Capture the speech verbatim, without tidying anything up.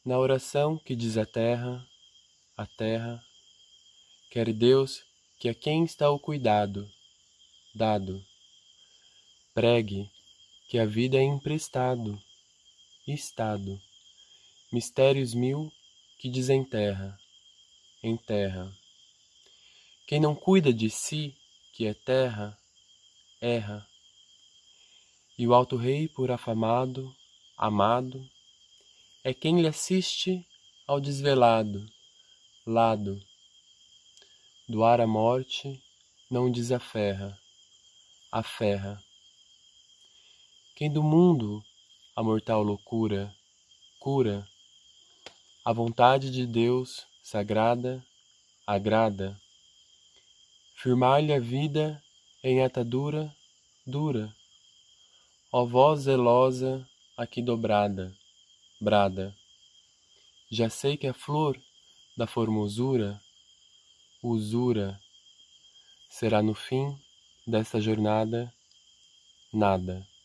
Na oração que diz a terra, a terra, quer Deus que a quem está o cuidado, dado, pregue que a vida é emprestado, estado, mistérios mil que desenterra, enterra. Quem não cuida de si, que é terra, erra. E o alto rei por afamado, amado, é quem lhe assiste ao desvelado, lado. Do ar a morte não desaferra, aferra. Quem do mundo a mortal loucura cura, a vontade de Deus sagrada agrada. Firmar-lhe a vida em atadura dura. Ó voz zelosa aqui dobrada, brada. Já sei que a flor da formosura, usura, será no fim desta jornada nada.